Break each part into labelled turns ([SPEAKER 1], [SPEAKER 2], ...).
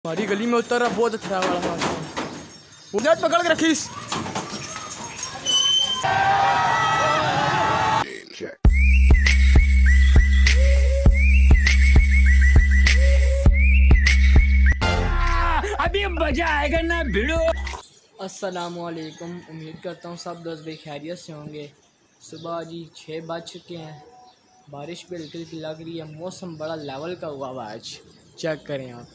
[SPEAKER 1] हमारी गली में उतर रहा बहुत अच्छा वाला नेट पकड़ के रखीस।
[SPEAKER 2] अभी मजा आएगा ना भिड़ो।
[SPEAKER 1] अस्सलामुअलैकुम, उम्मीद करता हूँ सब दोस्त खैरियत से होंगे। सुबह जी 6 बज चुके हैं, बारिश भी हल्की हल्की लग रही है, मौसम बड़ा लेवल का हुआ हुआ आज। चेक करें आप,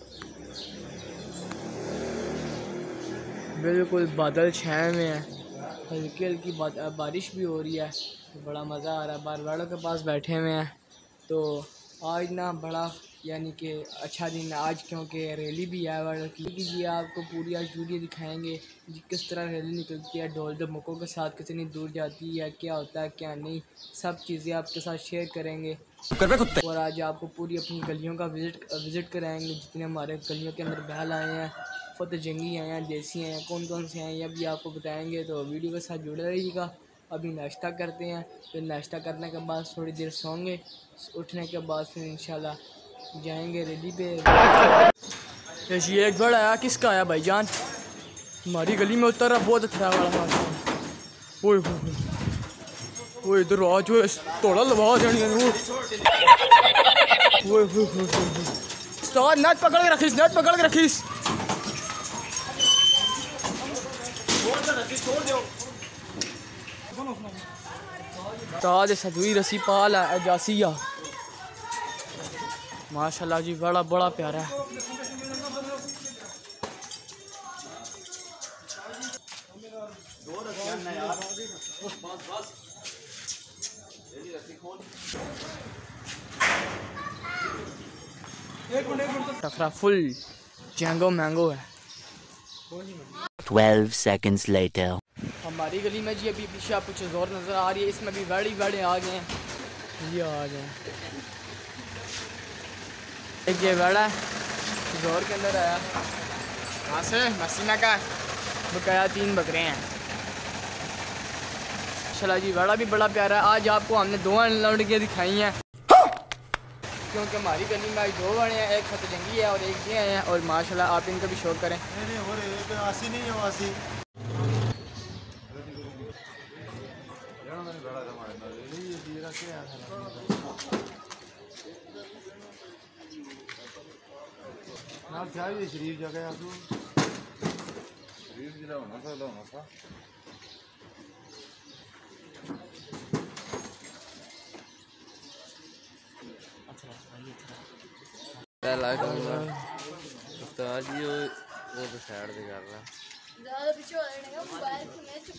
[SPEAKER 1] बिल्कुल बादल छाए में है, हल्की हल्की बारिश भी हो रही है, तो बड़ा मज़ा आ रहा है। बारवाड़ों के पास बैठे हुए हैं, तो आज ना बड़ा यानी कि अच्छा दिन आज, क्योंकि रैली भी है वालों की। जी आपको पूरी आज वीडियो दिखाएंगे जी किस तरह रैली निकलती है, ढोल धमकों के साथ कितनी दूर जाती है, क्या होता है क्या नहीं, सब चीज़ें आपके साथ शेयर करेंगे। और आज आपको पूरी अपनी गलियों का विज़िट कराएंगे, जितने हमारे गलियों के अंदर बहल आए हैं, फतेह जंगी आए हैं, देसी आए हैं, कौन कौन से हैं ये भी आपको बताएंगे, तो वीडियो के साथ जुड़े रहिएगा। अभी नाश्ता करते हैं, फिर नाश्ता करने के बाद थोड़ी देर सोएंगे, उठने के बाद फिर इंशाल्लाह जाएंगे रैली पे। ये एक बड़ा आया, किसका आया भाईजान? हमारी गली में उतर रहा बहुत अच्छा वाला। वो इधर आज थोड़ा लवा नेट पकड़ के रखीस, नेट पकड़ के रखीस। ताज सदवी रसी पाल है जासिया, माशाल्लाह जी बड़ा बड़ा प्यारा है। टखरा फुल जैंगो मैंगो है।
[SPEAKER 2] 12 seconds later.
[SPEAKER 1] हमारी गली में जी अभी पीछे आपको कुछ और नज़र आ रही है, इसमें भी बड़े बड़े आ गए हैं, ये आ गए। एक ये बड़ा जोर के अंदर आया, वहाँ से मसीना का बकाया 3 बकरे हैं। माशाल्लाह जी बड़ा भी बड़ा प्यारा। आज आपको हमने 2 लड़कियाँ दिखाई हैं, क्योंकि हमारी गली में आज 2 बड़े हैं, एक फतेह जंगी है और एक ये हैं, और माशाल्लाह आप इनका भी शौक करें।
[SPEAKER 3] शरीफ जगह शरीफ जिला होना सा उस्ताद जी वो तो साइड से कर रहा ज़्यादा पीछे हो रहा है mobile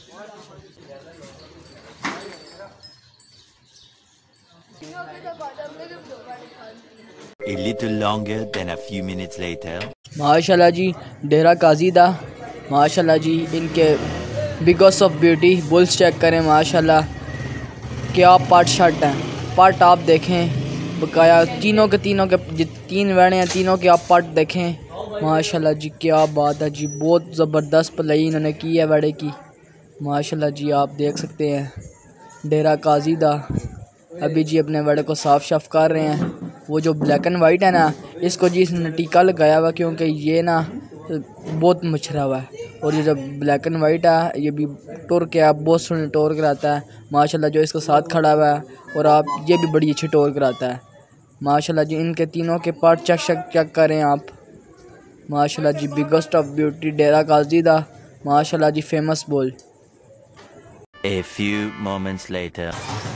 [SPEAKER 2] A little longer than a few minutes later.
[SPEAKER 1] माशाल्लाह जी डेरा काजीदा, माशाल्लाह जी इनके biggest of beauty bulls check करें, माशाल्लाह क्या पार्ट शर्ट हैं, पार्ट आप देखें बकाया, तीनों के 3 वेड़े हैं, तीनों के आप पार्ट देखें, माशाल्लाह जी क्या बात है जी, बहुत ज़बरदस्त पलाई इन्होंने की है वेड़े की, माशाल्लाह जी आप देख सकते हैं। डेरा काजीदा अभी जी अपने वेड़े को साफ कर रहे हैं। वो जो ब्लैक एंड वाइट है ना, इसको जी इसने टीका लगाया हुआ, क्योंकि ये ना बहुत मछरा हुआ है, और ये जो ब्लैक एंड वाइट है ये भी टोर के आप बहुत सुनी टोर कराता है, माशाल्लाह जो इसके साथ खड़ा हुआ है, और आप ये भी बड़ी अच्छी टोर कराता है, माशाल्लाह जी। इनके तीनों के पार्ट चेक करें आप, माशाल्लाह जी बिगेस्ट ऑफ ब्यूटी डेरा काजीदा, माशाल्लाह जी फेमस बोल।
[SPEAKER 2] A few moments later.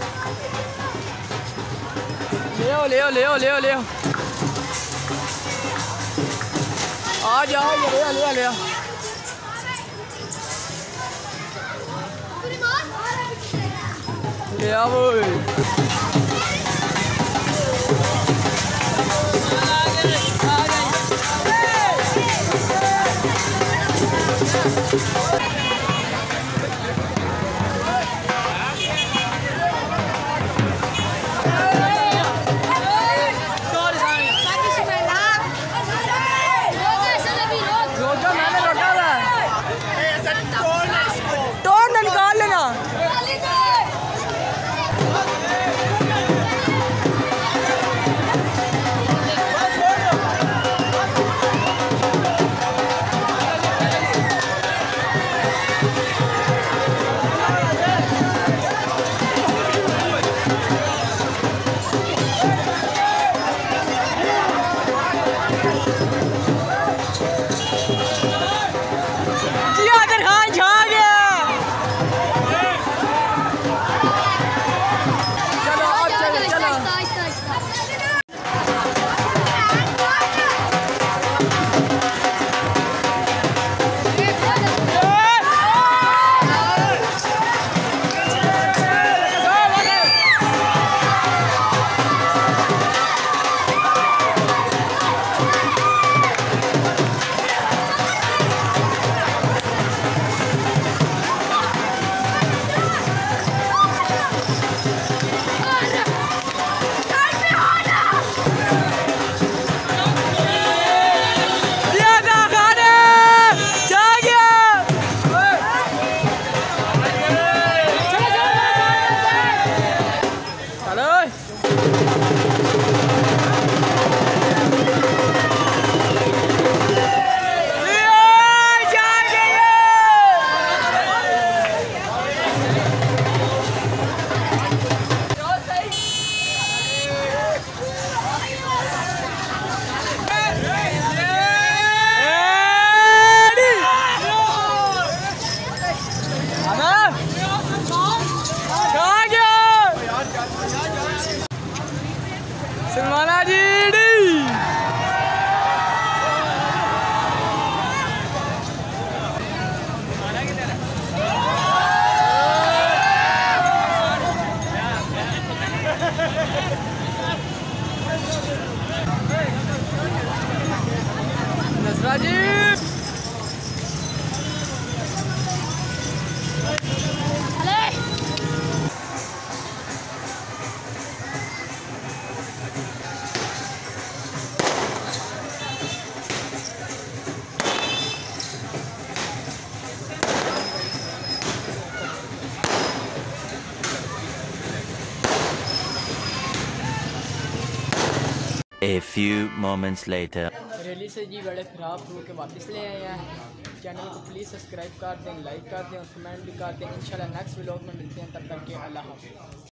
[SPEAKER 1] ले आ जाओ, ले आओ।
[SPEAKER 2] A few moments later.
[SPEAKER 1] Rally से जी बड़े ख़राब हो के वापस ले आए हैं। चैनल को प्लीज़ सब्सक्राइब कर दें, लाइक कर दें और कमेंट भी कर दें। इंशाल्लाह नेक्स्ट व्लॉग में मिलते हैं, तब तक के अल्लाह हाफ़िज़।